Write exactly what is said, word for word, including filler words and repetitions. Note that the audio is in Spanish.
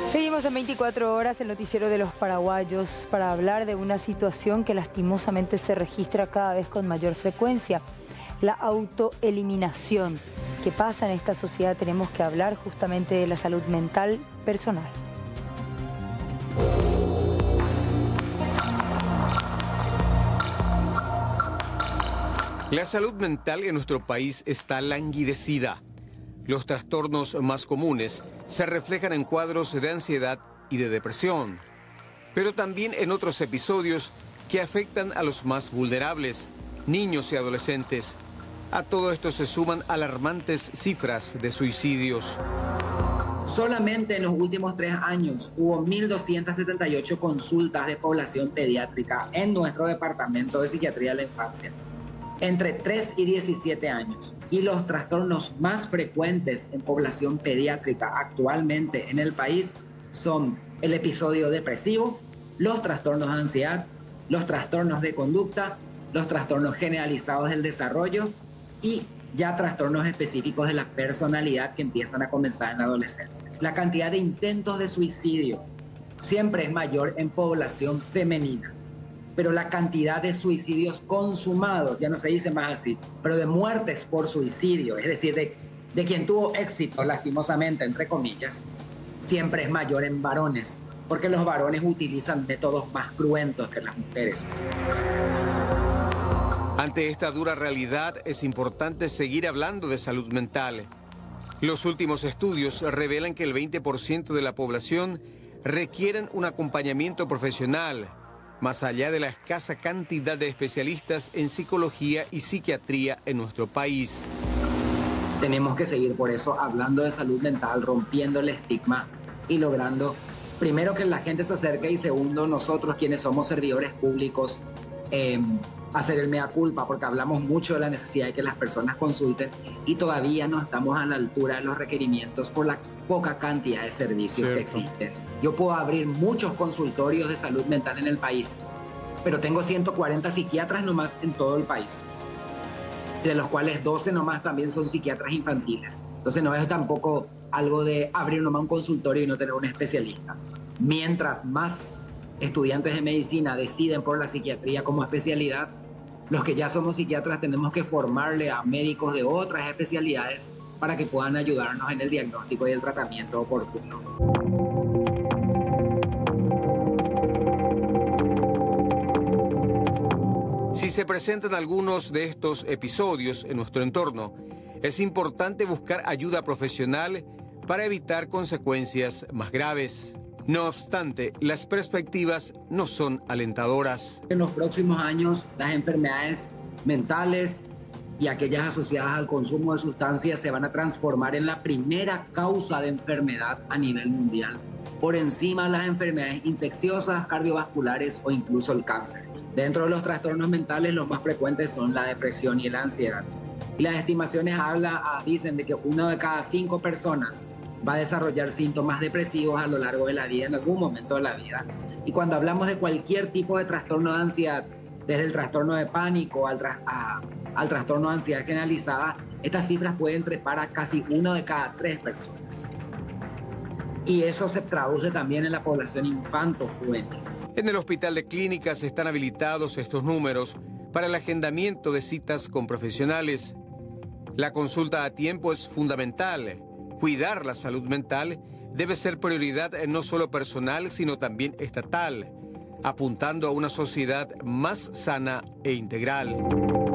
Seguimos en veinticuatro horas, el noticiero de los paraguayos, para hablar de una situación que lastimosamente se registra cada vez con mayor frecuencia: la autoeliminación. ¿Qué pasa en esta sociedad? Tenemos que hablar justamente de la salud mental personal. La salud mental en nuestro país está languidecida. Los trastornos más comunes se reflejan en cuadros de ansiedad y de depresión, pero también en otros episodios que afectan a los más vulnerables, niños y adolescentes. A todo esto se suman alarmantes cifras de suicidios. Solamente en los últimos tres años hubo mil doscientas setenta y ocho consultas de población pediátrica en nuestro departamento de psiquiatría de la infancia, entre tres y diecisiete años. Y los trastornos más frecuentes en población pediátrica actualmente en el país son el episodio depresivo, los trastornos de ansiedad, los trastornos de conducta, los trastornos generalizados del desarrollo y ya trastornos específicos de la personalidad que empiezan a comenzar en la adolescencia. La cantidad de intentos de suicidio siempre es mayor en población femenina, pero la cantidad de suicidios consumados, ya no se dice más así, pero de muertes por suicidio, es decir, de, de quien tuvo éxito, lastimosamente, entre comillas, siempre es mayor en varones, porque los varones utilizan métodos más cruentos que las mujeres. Ante esta dura realidad, es importante seguir hablando de salud mental. Los últimos estudios revelan que el veinte por ciento de la población requieren un acompañamiento profesional, más allá de la escasa cantidad de especialistas en psicología y psiquiatría en nuestro país. Tenemos que seguir por eso hablando de salud mental, rompiendo el estigma y logrando, primero, que la gente se acerque y segundo, nosotros quienes somos servidores públicos, eh, hacer el mea culpa, porque hablamos mucho de la necesidad de que las personas consulten y todavía no estamos a la altura de los requerimientos por la poca cantidad de servicios Cierto. que existen. Yo puedo abrir muchos consultorios de salud mental en el país, pero tengo ciento cuarenta psiquiatras nomás en todo el país, de los cuales doce nomás también son psiquiatras infantiles. Entonces no es tampoco algo de abrir nomás un consultorio y no tener un especialista. Mientras más estudiantes de medicina deciden por la psiquiatría como especialidad, los que ya somos psiquiatras tenemos que formarle a médicos de otras especialidades para que puedan ayudarnos en el diagnóstico y el tratamiento oportuno. Si se presentan algunos de estos episodios en nuestro entorno, es importante buscar ayuda profesional para evitar consecuencias más graves. No obstante, las perspectivas no son alentadoras. En los próximos años, las enfermedades mentales y aquellas asociadas al consumo de sustancias se van a transformar en la primera causa de enfermedad a nivel mundial, por encima de las enfermedades infecciosas, cardiovasculares o incluso el cáncer. Dentro de los trastornos mentales, los más frecuentes son la depresión y la ansiedad. Y las estimaciones habla, dicen de que una de cada cinco personas va a desarrollar síntomas depresivos a lo largo de la vida, en algún momento de la vida. Y cuando hablamos de cualquier tipo de trastorno de ansiedad, desde el trastorno de pánico al, tra a, al trastorno de ansiedad generalizada, estas cifras pueden trepar a casi una de cada tres personas. Y eso se traduce también en la población infanto-juvenil. En el Hospital de Clínicas están habilitados estos números para el agendamiento de citas con profesionales. La consulta a tiempo es fundamental. Cuidar la salud mental debe ser prioridad no solo personal, sino también estatal, apuntando a una sociedad más sana e integral.